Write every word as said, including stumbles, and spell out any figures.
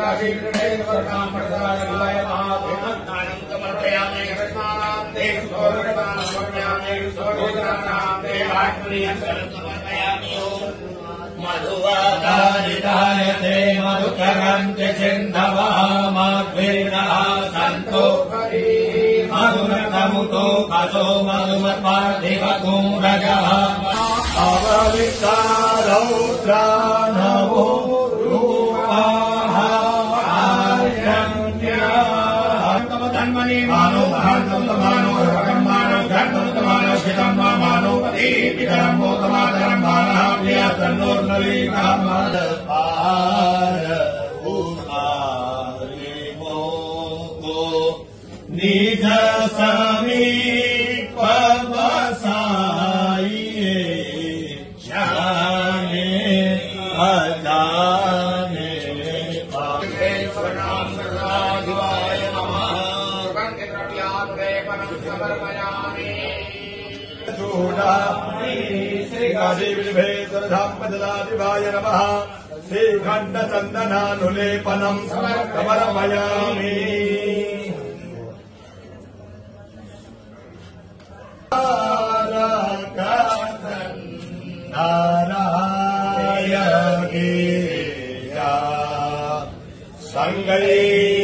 मधुवादारितायते मधुकरन्ति सिन्धवः मद्भिर्नः सन्तो मधुरतमुतो कसो मधुमत्पार्थिवकुंरजः अवविस्तारौद्रानवो रूपाः आर्यन्याः मानो महान्तमानो धर्मानो धर्मतमानो शितम् मानो पति पितरं मोतमातरं मानः प्रियतन्नोर्नलीकामद पार उपारे मोको निज समीप बसाइए जाने अजाने पावेश्वरनाम सर्वाधिवाय नमः श्री काशी विभेश्वरधाम नमः श्रीखंड चंदनानुलेपनम समर्पयामि नारायण गिरिजा संगई